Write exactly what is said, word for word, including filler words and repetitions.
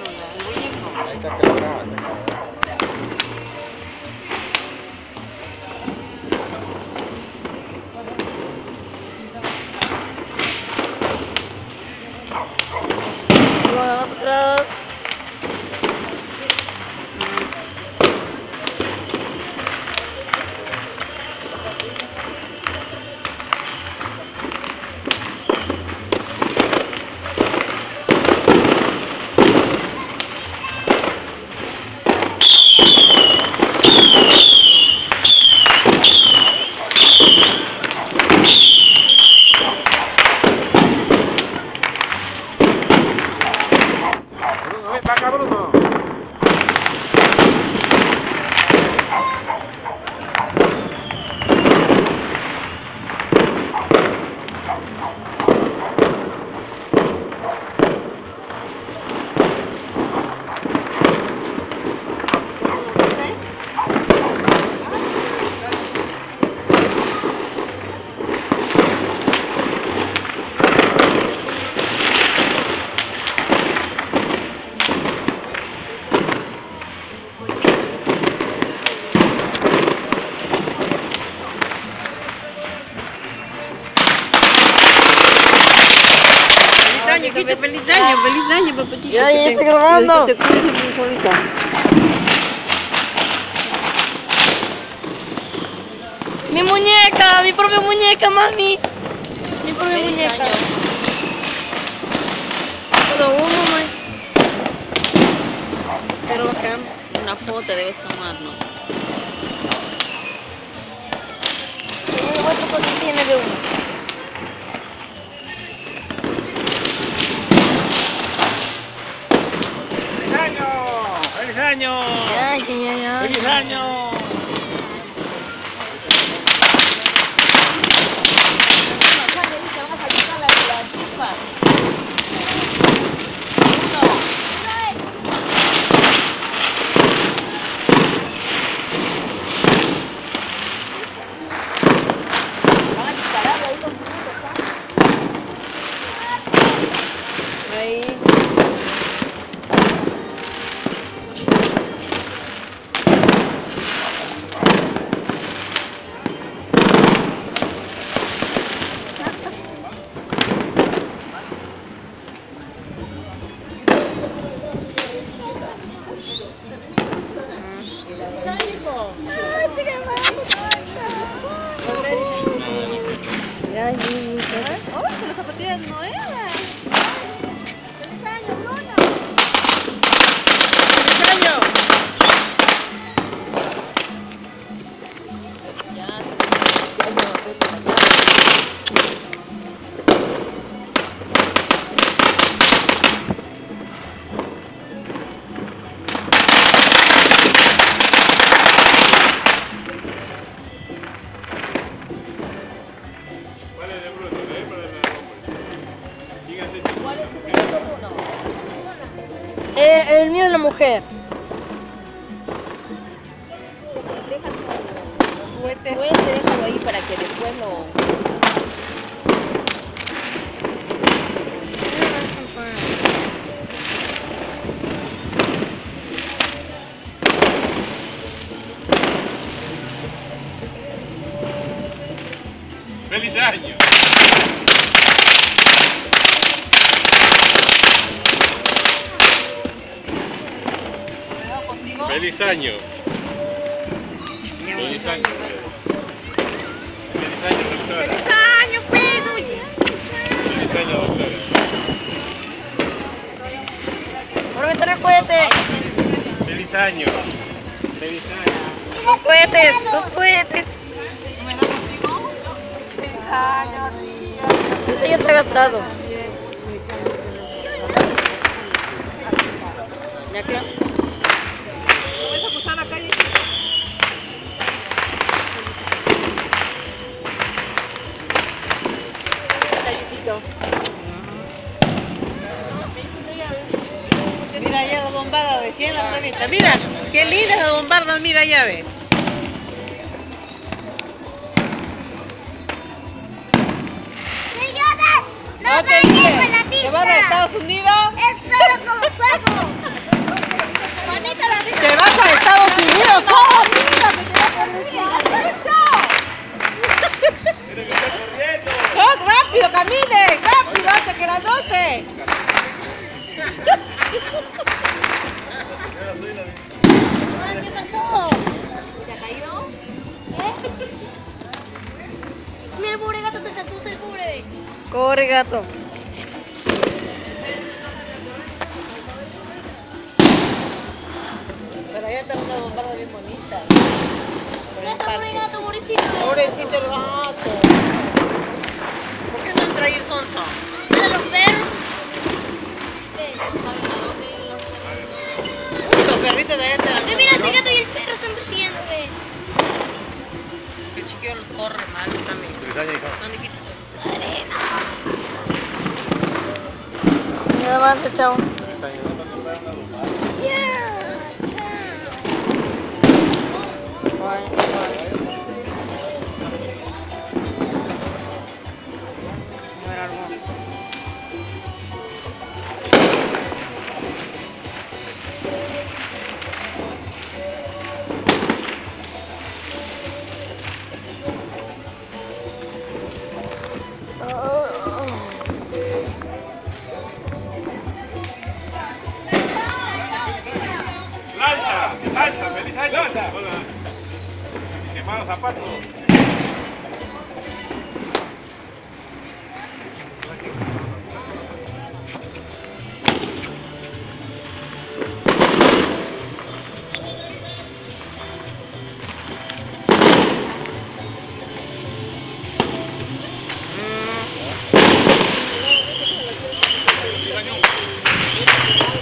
el muñeco. Ahí está quebrado. Nosotros. Ven para acá, Bruno. Hijito, feliz año, feliz año, papachito. Ya, ya estoy grabando. Que te cuides muy solita. Mi muñeca, mi propia muñeca, mami. Mi propia Feliz muñeca. año. Solo uno, mami. Pero bacán, una foto debes tomar, ¿no? Tengo cuatro condiciones de uno. ¡Feliz año! ¡Feliz año! Ya, ya, ya, ya. ¡Feliz año! Ahí. Ya, ya, ya. ¡Oh, que las zapatillas nuevas! ¡Feliz año, Bruno! ¡Feliz año! ¿Cuál es de Bruno? ¿Eh? Para el nombre. Dígase. ¿Cuál es tu muñeco, Bruno? El, el mío es la mujer. Deja tu juguete. Juguete, déjalo ahí para que después lo... ¡Feliz año! ¿Cuidado contigo? ¡Feliz año! ¡Feliz año! ¡Feliz año, doctora! ¡Feliz año, pues! Oye. ¡Feliz año, doctora! Por meter el cohete. ¡Feliz año! ¡Feliz año! Los cohetes, los cohetes. ¿Cuidado contigo? ¡Feliz año, tía! Ese ya está gastado. Ya creo. ¿No vas a cruzar la calle? Mira allá la bombada de cien la revista. Mira, qué linda la bombarda, mira ya ve. Señora, no No te vayas mires. a la ¿Te vas a pista. Estados Unidos? Es solo como juego. Corre, gato. Pero allá está una bombarda bien bonita. Por el Gato, parque. corre, gato, pobrecito. Pobrecito el gato. ¿Por qué no han traído el sonso? Mira los perros. Uy, los perritos de allá te dan. Ve, mira, este gato y el perro están persiguiendo, ve. Que el chiquillo los corre mal también. Feliz año, hija. ¿Dónde quita? Nada más, chao. Feliz año. ¿No te traen una lumbar? Yeah, ¡Lanza! ¡Lanza! ¡Feliz año! Hola. Y quemados zapatos.